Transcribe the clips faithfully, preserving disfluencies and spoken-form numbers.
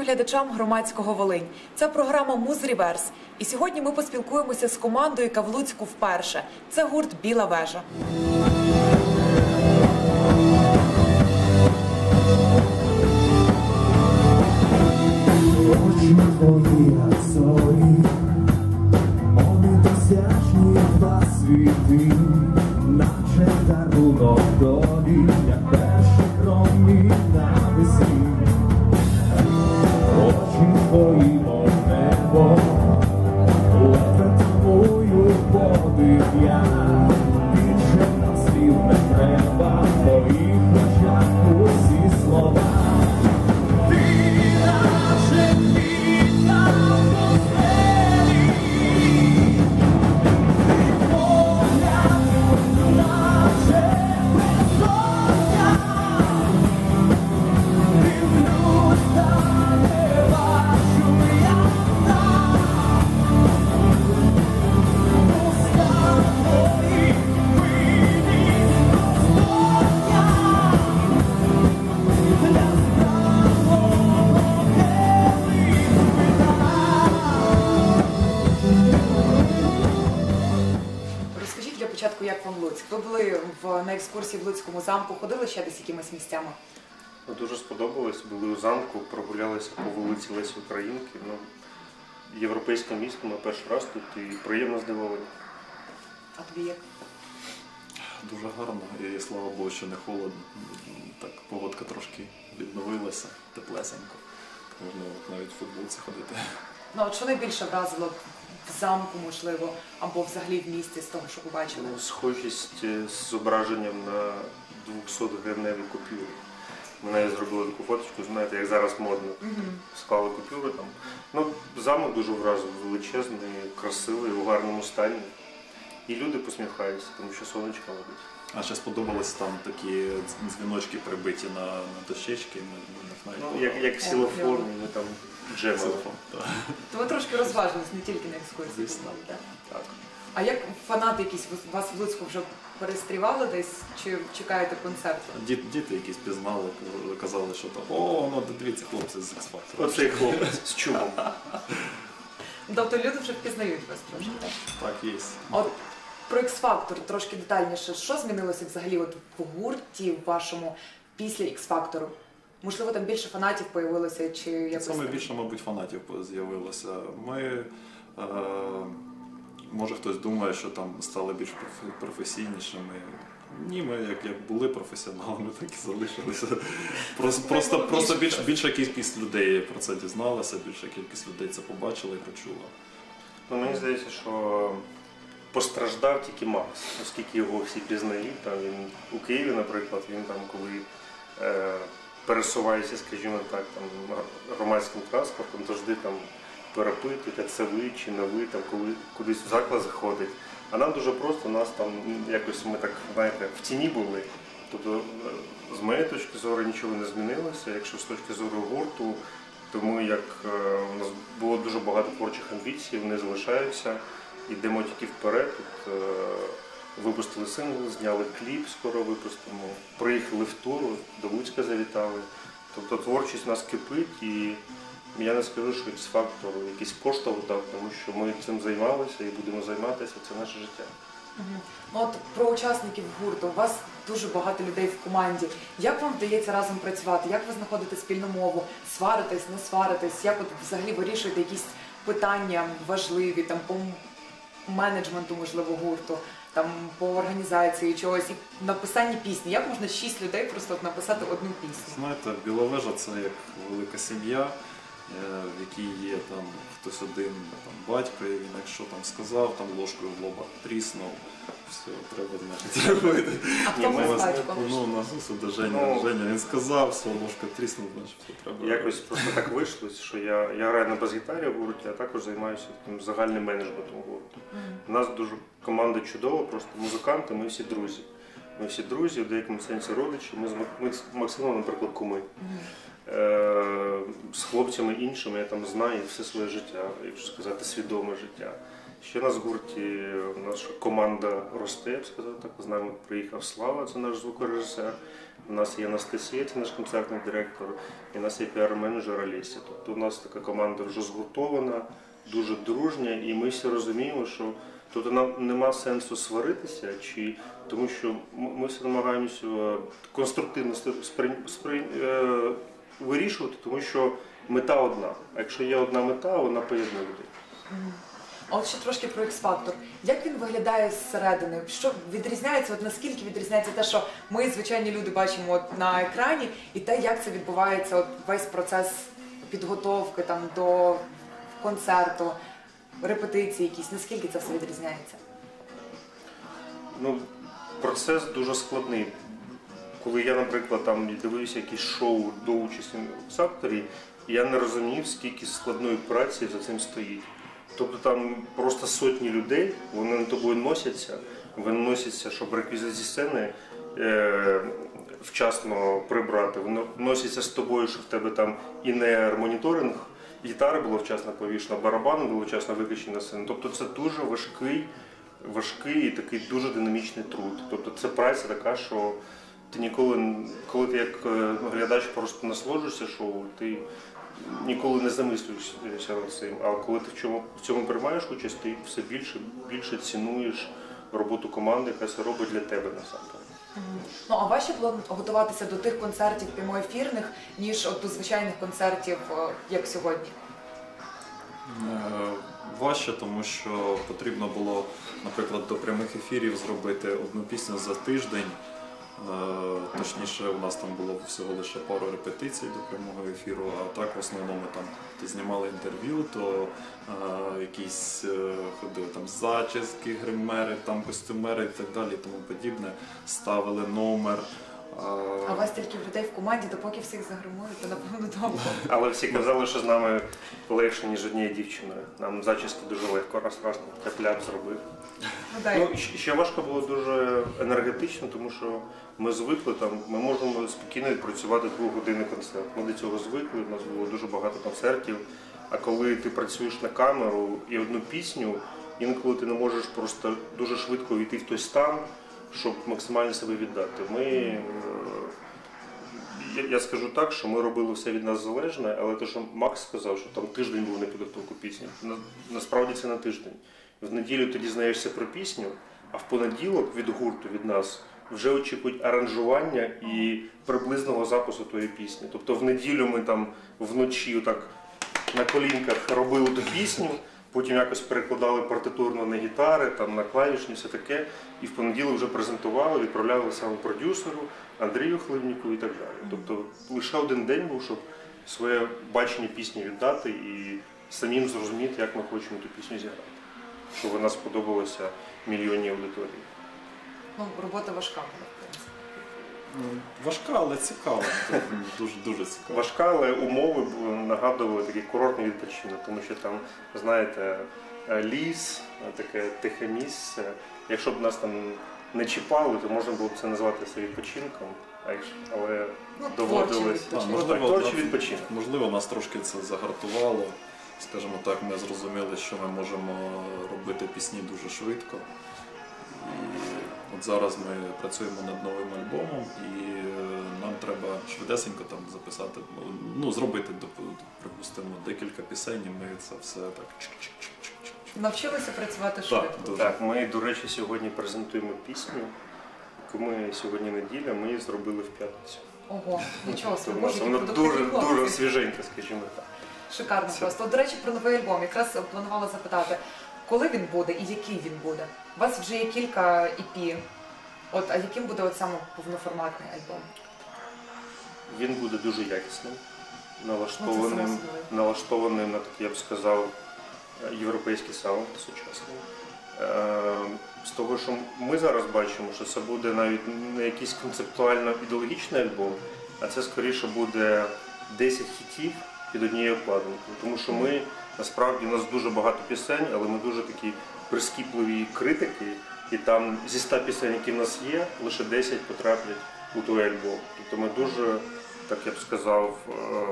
глядачам громадського Волинь. Це програма «Муз Ріверс». І сьогодні ми поспілкуємося з командою, яка в Луцьку вперше. Це гурт «Біла вежа». Очі твої зорі, вони досяжні два світи, наче дарунок долі, як перший промінь навесні. Очі твої, мов небо, ледве тамую подих я, більше нам слів не треба, в твоїх очах усі слова. Як вам Луцьк? Ви були в, на екскурсії в Луцькому замку, ходили ще десь якимись місцями? Дуже сподобалось, були у замку, прогулялися по вулиці Лесі Українки. Ну, європейське місто, ми перший раз тут і приємно здивовані. А тобі як? Дуже гарно, і слава Богу, що не холодно. Так, погодка трошки відновилася, теплесенько. Можна навіть в футболці ходити. Ну, от що найбільше вразило в замку, можливо, або взагалі в місті з того, що побачили? Ну, схожість з зображенням на двохсотгривневі купюри. Ми навіть зробили таку фоточку, знаєте, як зараз модно. Mm-hmm. Склали купюри там. Ну, замок дуже вразив, величезний, красивий, у гарному стані. І люди посміхаються, тому що сонечко ловить. А ще сподобалось там такі дзвіночки прибиті на, на дощечки. Ми, ми не ну, як, як ксилофон, ми там джемали. То ви трошки розважились, не тільки на екскурсії. Звісно. Так? Так. А як фанати якісь вас в Луцьку вже перестрівали десь, чи чекаєте концерту? Діт, діти якісь пізнали, казали, що там, о, ну дивіться, хлопці з X-Factor. Оцей хлопець з чубом. Тобто люди вже впізнають вас трошки, так? Так, є. От про X-Factor трошки детальніше. Що змінилося взагалі от в гурті вашому після X-Factor? Можливо, там більше фанатів появилося, чи якось? Саме більше, мабуть, фанатів з'явилося. Ми, е, може хтось думає, що там стали більш професійнішими. Ні, ми як, як були професіоналами, так і залишилися. Просто, просто, просто більш, більша кількість людей про це дізналася, більша кількість людей це побачила і почула. Ну, мені здається, що постраждав тільки Макс, оскільки його всі пізнають. Там він у Києві, наприклад, він там, коли е, пересувається, скажімо так, там, громадським транспортом, завжди там перепитують, а це ви чи не ви, там, коли кудись в заклад заходить. А нам дуже просто, нас там якось ми так, знаєте, в тіні були. Тобто, з моєї точки зору нічого не змінилося. Якщо з точки зору гурту, то ми, як у нас було дуже багато творчих амбіцій, вони залишаються. Йдемо тільки вперед. Тут, е, випустили сингл, зняли кліп, скоро випустимо. Приїхали в тур, до Луцька завітали. Тобто творчість у нас кипить, і я не скажу, що X-Factor якийсь поштовх дав, тому що ми цим займалися і будемо займатися, це наше життя. Угу. Ну, от про учасників гурту. У вас дуже багато людей в команді. Як вам вдається разом працювати? Як ви знаходите спільну мову? Сваритесь, не сваритесь? Як от взагалі вирішуєте якісь питання важливі, там, по менеджменту, можливо, гурту, там, по організації чогось, і написанні пісні? Як можна шість людей просто от написати одну пісню? Знаєте, Біла вежа – це як велика сім'я, в якій є там хтось один, там, батько, і він якщо там сказав, там ложкою в лоба тріснув, все, треба, значить, робити. А хто був батьком? Ну, у нас сюди Женя, Женя, він сказав, все, ложка тріснув, значить, все треба робити. Якось просто так вийшло, що я, я граю на бас-гітарі в гурті, а також займаюся таким загальним менеджментом гурту. У нас дуже команда чудова, просто музиканти, ми всі друзі. Ми всі друзі, в деякому сенсі родичі, ми з, ми з Максимом, наприклад, куми. З хлопцями іншими я там знаю все своє життя, якщо сказати, свідоме життя. Ще у нас в гурті наша команда росте, я б сказав так. З нами приїхав Слава, це наш звукорежисер. У нас є Анастасія, це наш концертний директор, і у нас є піар-менеджер Олеся. Тобто у нас така команда вже згуртована, дуже дружня, і ми всі розуміємо, що тобто нам нема сенсу сваритися, чи тому що ми всі намагаємося конструктивно спри... Спри... е... вирішувати, тому що мета одна. А якщо є одна мета, вона поєднує людей. А от ще трошки про X-Factor. Як він виглядає зсередини? Що відрізняється, от наскільки відрізняється те, що ми, звичайні люди, бачимо от на екрані, і те, як це відбувається, от весь процес підготовки там, до концерту, репетиції якісь, наскільки це все відрізняється? Ну, процес дуже складний. Коли я, наприклад, там дивився якісь шоу до участі в X-Factor, я не розумів, скільки складної праці за цим стоїть. Тобто там просто сотні людей, вони над тобою носяться, вони носяться, щоб реквізит зі сцени е, вчасно прибрати, вони носяться з тобою, щоб в тебе там і не моніторинг, гітара була вчасно повішена, барабани було вчасно викачені на сцену. Тобто це дуже важкий, важкий і такий дуже динамічний труд. Тобто це праця така, що ти ніколи, коли ти як глядач просто насолоджуєшся шоу, ти ніколи не замислюєшся над цим, а коли ти в цьому, в цьому приймаєш участь, ти все більше, більше цінуєш роботу команди, яка це робить для тебе насамперед. Ну, а важче було готуватися до тих концертів прямоефірних, ніж от до звичайних концертів, як сьогодні? Е, Важче, тому що потрібно було, наприклад, до прямих ефірів зробити одну пісню за тиждень. Е, Точніше, у нас там було всього лише пару репетицій до прямого ефіру, а так в основному там то знімали інтерв'ю, то е, якісь е, ходили там зачіски, гримери, там костюмери і так далі, і тому подібне. Ставили номер. А у вас тільки людей в команді, то поки всіх загримують, то напевно довго. Але всі казали, що з нами легше, ніж однією дівчиною. Нам зачіски дуже легко, раз-раз капляк зробив. Ну, дай. Ну, ще важко було дуже енергетично, тому що ми звикли, там, ми можемо спокійно відпрацювати двохгодинний концерт. Ми до цього звикли, у нас було дуже багато концертів. А коли ти працюєш на камеру і одну пісню, інколи ти не можеш просто дуже швидко війти в той стан, щоб максимально себе віддати. Ми, я, я скажу так, що ми робили все від нас залежне, але те, що Макс сказав, що там тиждень був на підготовку пісні, на, насправді це на тиждень. В неділю ти дізнаєшся про пісню, а в понеділок від гурту, від нас, вже очікують аранжування і приблизного запису тої пісні. Тобто в неділю ми там вночі отак на колінках робили ту пісню, потім якось перекладали партитурно на гітари, там, на клавішні, все таке, і в понеділок вже презентували, відправляли саме продюсеру, Андрію Хливніку і так далі. Тобто лише один день був, щоб своє бачення пісні віддати і самим зрозуміти, як ми хочемо ту пісню зіграти. Щоб вона сподобалася мільйонній аудиторії. Ну, робота важка була, в принципі. Ну, важка, але цікава. Дуже, дуже цікава. Важка, але умови нагадували такий курортний відпочинок, тому що там, знаєте, ліс, таке тихе місце. Якщо б нас там не чіпали, то можна було б це назвати це відпочинком, але Ну, доводилось. творчий А, відпочинок. Так, творчий відпочинок. Можливо, нас трошки це загартувало. Скажімо так, ми зрозуміли, що ми можемо робити пісні дуже швидко. І от зараз ми працюємо над новим альбомом, і нам треба швидесенько там записати, ну, зробити, припустимо, декілька пісень, і ми це все так чик-чик-чик-чик-чик. Навчилися працювати швидко. дуже. Так, ми, до речі, сьогодні презентуємо пісню, яку ми сьогодні неділя, ми її зробили в п'ятницю. Ого, нічого собі, Тобто боже, вона які дуже, продуктивні дуже хлопці. свіженька, скажімо так. Шикарно Це- просто. От, до речі, про новий альбом. Якраз планувала запитати, коли він буде і який він буде? У вас вже є кілька і пі. От, а яким буде от саме повноформатний альбом? Він буде дуже якісним, Ну, це налаштованим, само собою. налаштованим на такий, я б сказав, європейський саунд сучасний. Е, З того, що ми зараз бачимо, що це буде навіть не якийсь концептуально-ідеологічний альбом, а це скоріше буде десять хітів під однією обкладинкою. Тому що ми, насправді, у нас дуже багато пісень, але ми дуже такі прискіпливі критики, і там зі ста пісень, які в нас є, лише десять потраплять у той альбом. Тобто ми дуже, так я б сказав,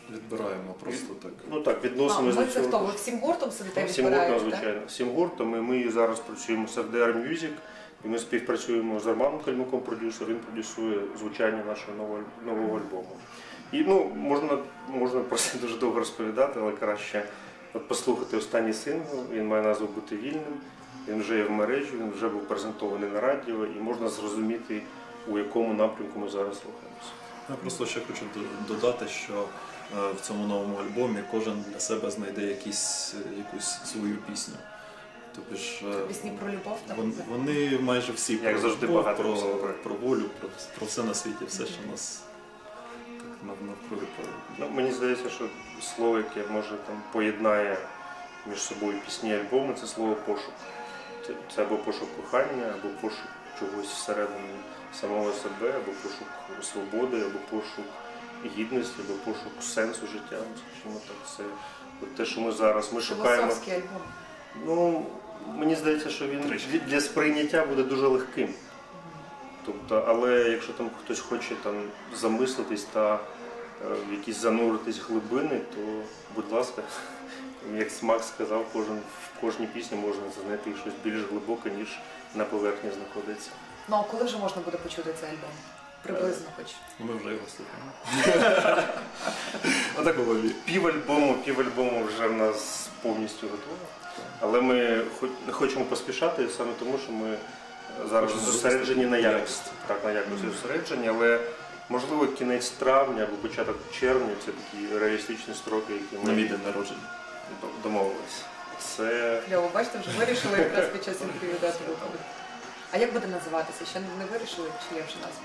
Відбираємо просто так. Ну так, А, відносимося ми до це цього. хто? Ви всім гуртом сидите Всім гуртом, відбираєте, так? звичайно. Всім гуртом. І ми зараз працюємо з еф ді ар Music, і ми співпрацюємо з Романом Кальмуком, продюсер, він продюсує звучання нашого нового, нового альбому. І ну, можна, можна про це дуже довго розповідати, але краще от послухати останній сингл, він має назву «Бути вільним», він вже є в мережі, він вже був презентований на радіо, і можна зрозуміти, у якому напрямку ми зараз рухаємося. Я просто ще хочу до- додати, що е, в цьому новому альбомі кожен для себе знайде якісь, якусь свою пісню. Тобто ж, е, Пісні про любов там? вон- вони майже всі Як про завжди, любов, багато про, пісень про- про волю, про, про все на світі, все, що нас так нав- навкруги. про- Ну, мені здається, що слово, яке може там поєднає між собою пісні і альбоми, це слово пошук. Це, це або пошук кохання, або пошук чогось всередині самого себе, або пошук свободи, або пошук гідності, або пошук сенсу життя. Скажімо так, це от те, що ми зараз ми шукаємо. Філософський альбом. Ну, мені здається, що він Трішки. для сприйняття буде дуже легким. Тобто, але якщо там хтось хоче там замислитись та е, в якісь зануритись глибини, то будь ласка, як Макс сказав, кожен, в кожній пісні можна знайти щось більш глибоке, ніж на поверхні знаходиться. Ну а коли вже можна буде почути цей альбом? Приблизно хоч. Ну, ми вже його слухаємо. Отак голові. Пів альбому, пів альбому вже в нас повністю готово. Але ми хоч- не хочемо поспішати саме тому, що ми зараз Хочемо зосереджені на якості. якості. Так, на якості зосереджені, але можливо кінець травня або початок червня це такі реалістичні строки, які На мій ми день народження. домовилися. Це Кльово, бачите, вже вирішили якраз під час інтерв'ю дати виходу. А як буде називатися? Ще не вирішили, чи є вже назва?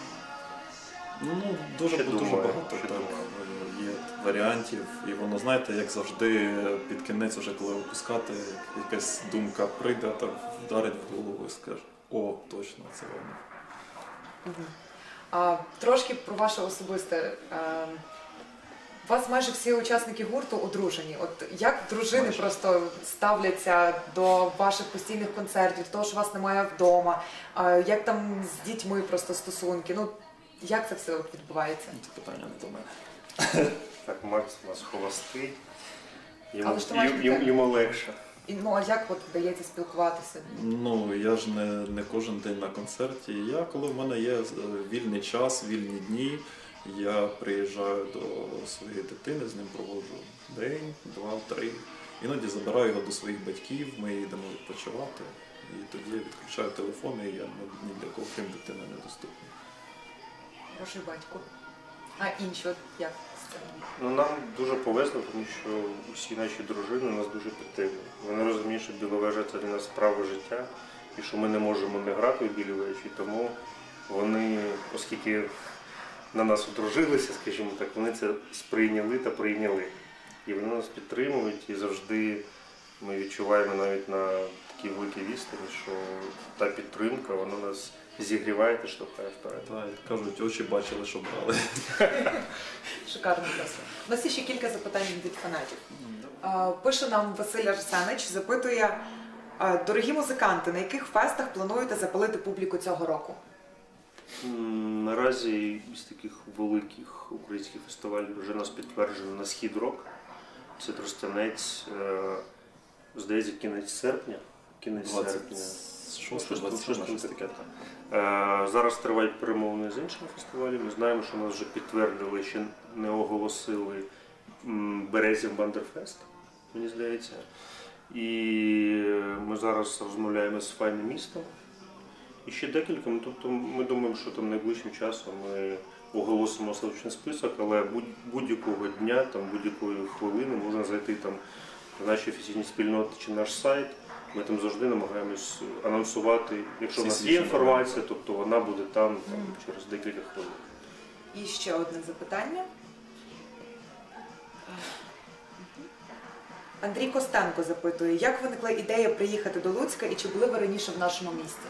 Ну, дуже, Ще дуже думаю, багато ще так, думаю. є варіантів. І воно, знаєте, як завжди, під кінець, вже коли випускати, якась думка прийде, так вдарить в голову і скаже, о, точно, це воно. А, трошки про ваше особисте. А, у вас майже всі учасники гурту одружені. От як дружини Майже. просто ставляться до ваших постійних концертів, до того, що вас немає вдома, а, як там з дітьми просто стосунки? Ну, як це все от відбувається? Це питання не до мене. так, Макс у нас холостий, йому, Але ж ти маєш йому, дитину. йому легше. І, ну, а як от вдається спілкуватися? Ну, я ж не, не кожен день на концерті. Я, коли в мене є е, вільний час, вільні дні, я приїжджаю до своєї дитини, з ним проводжу день, два, три. Іноді забираю його до своїх батьків, ми їдемо відпочивати. І тоді я відключаю телефон, і я ні- ні для кого, крім дитини, недоступний. Хороший батько. А інші от як? Ну, нам дуже повезло, тому що усі наші дружини нас дуже підтримують. Вони розуміють, що Біловежа – це для нас справа життя, і що ми не можемо не грати у Білій Вежі, тому вони, оскільки на нас одружилися, скажімо так, вони це сприйняли та прийняли. І вони нас підтримують, і завжди ми відчуваємо навіть на такій великій відстані, що та підтримка, вона нас зігріває та штовхає вперед. Так, як кажуть, очі бачили, що брали. Шикарно просто. У нас є ще кілька запитань від фанатів. А, Пише нам Василь Арсенич, запитує, а, дорогі музиканти, на яких фестах плануєте запалити публіку цього року? М, Наразі із таких великих українських фестивалів вже нас підтверджено на Схід Рок. Це Тростянець, е, здається, кінець серпня. Кінець серпня. двадцять шосте, Щось- двадцять щось сьоме, там щось таке. Е, Зараз тривають перемовини з іншими фестивалями. Ми знаємо, що нас вже підтвердили, ще не оголосили м, Березів Бандерфест, мені здається. І ми зараз розмовляємо з файним містом. І ще декілька. Ну, тобто ми думаємо, що там найближчим часом ми оголосимо остаточний список, але будь- будь-якого дня, там будь-якої хвилини можна зайти там на наші офіційні спільноти чи наш сайт. Ми там завжди намагаємось анонсувати, якщо в Всі нас є свіжі інформація, тобто вона буде там, там через декілька хвилин. І ще одне запитання. Андрій Костенко запитує, як виникла ідея приїхати до Луцька і чи були ви раніше в нашому місті?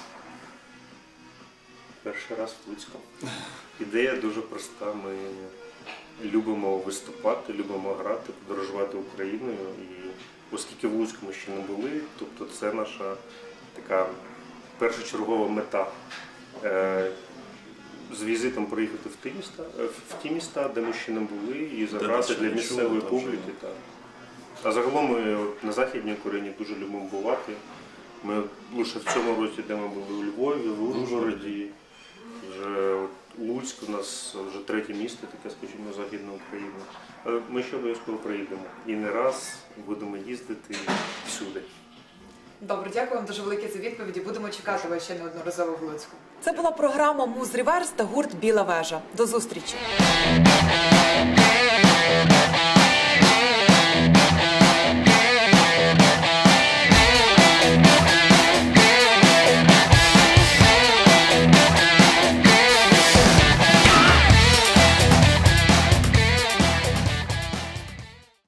Перший раз в Луцьку. Ідея дуже проста. Ми любимо виступати, любимо грати, подорожувати Україною. І оскільки в Луцьку ми ще не були, тобто це наша така першочергова мета. Е, з візитом приїхати в ті міста, е, в ті міста, де ми ще не були, і заграти ще для не місцевої чули, там публіки. Так. А загалом ми от на Західній Україні дуже любимо бувати. Ми лише в цьому році, де ми були у Львові, в Ужгороді, вже от Луцьк у нас вже третє місто, таке, скажімо, Західна Україна. Але ми ще обов'язково приїдемо. І не раз будемо їздити всюди. Добре, дякую вам дуже велике за відповіді. Будемо чекати вас ще неодноразово в Луцьку. Це була програма «Муз Ріверс» та гурт «Біла вежа». До зустрічі!